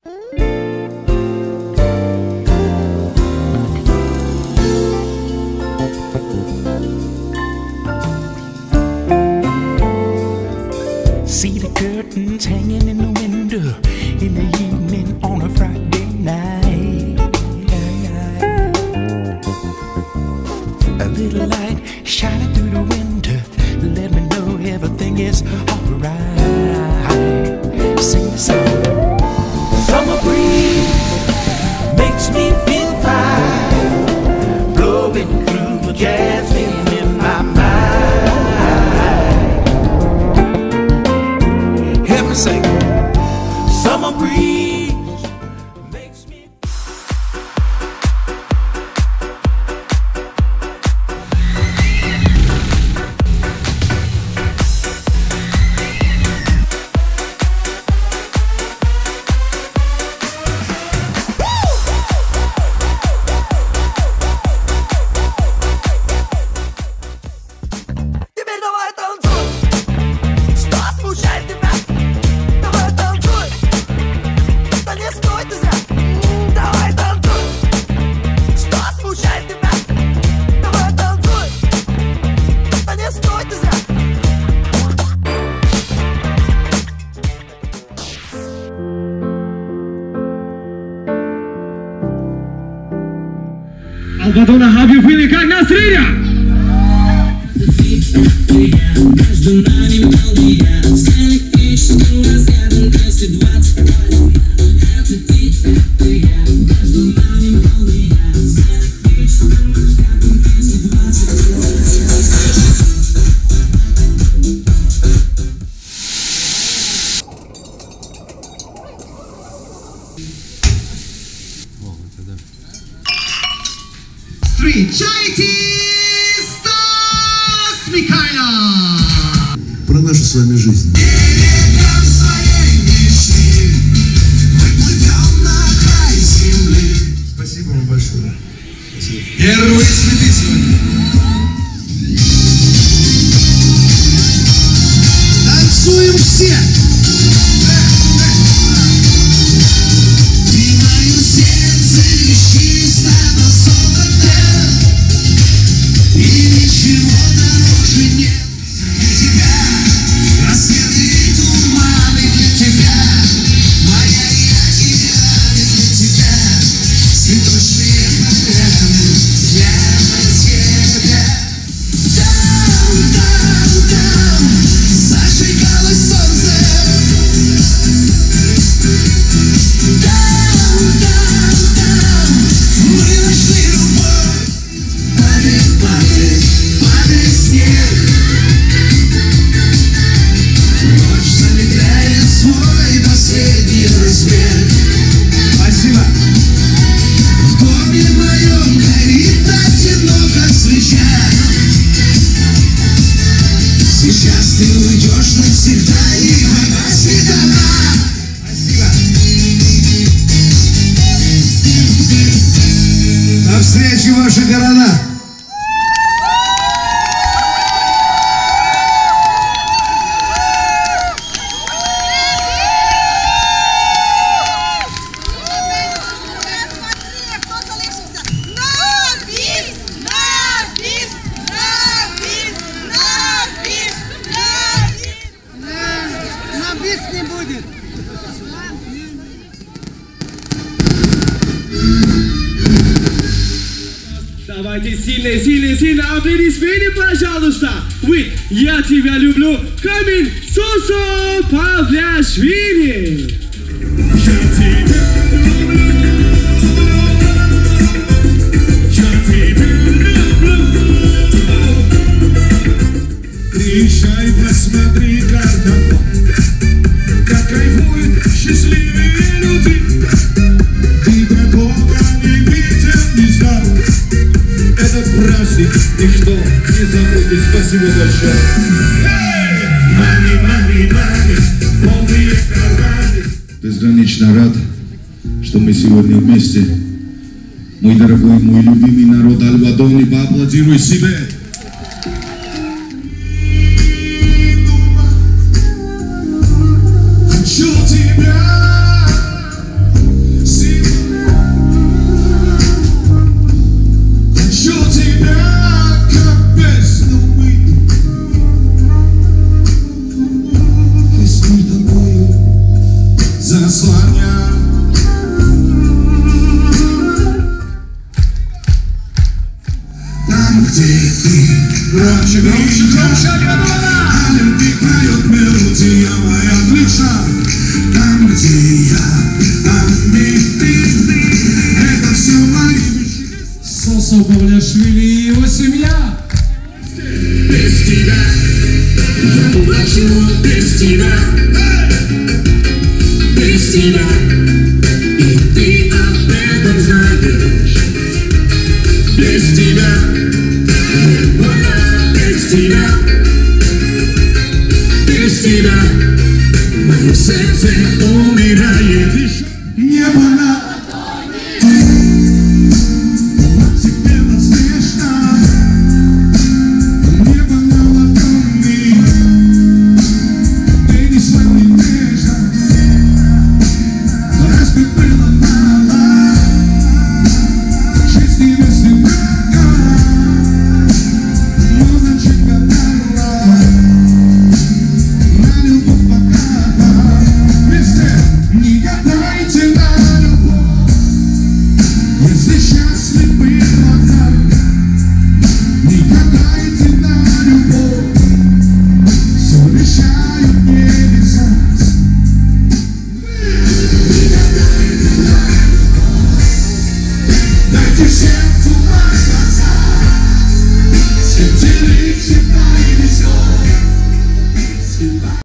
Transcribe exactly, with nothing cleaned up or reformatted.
See the curtains hanging in the window in the evening on a Friday night. A little light shining through the window, let me know everything is alright. Sing the song. Summer breeze makes me feel fine, blowing through the jasmine in my mind. Hear me sing. Summer breeze makes me. Теперь давай танцуй, что смущает тебя? Давай танцуй, да не стой ты зря. Давай танцуй, что смущает тебя? Давай танцуй, да не стой ты зря. Албадона, how you feeling? Как настроение? Между нами молния, с электрическим разрядом двести двадцать вольт. Это ты, это я. Между нами молния, с электрическим разрядом двести двадцать вольт. Встречайте Стас Михайлов! Про нашу с вами жизнь. Берегом своей мечты мы плывем на край земли. Спасибо вам большое. Спасибо. Первый цветы сегодня. Танцуем все! И мое сердце чисто на золото, и ничего дороже нет. Для тебя рассветы и туманы, для тебя моя и океаны, для тебя цветочные поляны, я на тебя. Там, там, там зажигалось солнце. Там, там, там мы нашли любовь. Падает, падает, падает снег. Ночь замедляет свой последний разбег. Спасибо. В доме моем горит одиноко свеча. Сейчас ты уйдешь навсегда и погаснет она. Спасибо. До встречи в ваших городах. Хто залишився? На біс! На біс! На біс! На біс! На біс! На біс не буде! Давайте сильно, сильно, сильно аплодисменты, пожалуйста. With «Я тебя люблю» Камиль Сосо Павлиашвили. Приезжай, посмотри карнавал, как кайфуют счастливые люди. Ты такого не видел, не знал. Этот праздник никто не забудет. Спасибо большое. Мани, мани, мани, полные карманы. Безгранично рад, что мы сегодня вместе. Мой дорогой, мой любимый народ Албадоны, поаплодируй себе. Хочу тебя послания. Там, где ты, громче, громче, громче, а любви поет мелодия моя отлично. Там, где я, там, где ты, это все мои мечты. Сосо Павлиашвили и его семья. Без тебя я уплачу, без тебя, без тебя, и ты об этом знаешь. Без тебя не больно, без тебя, без тебя мое сердце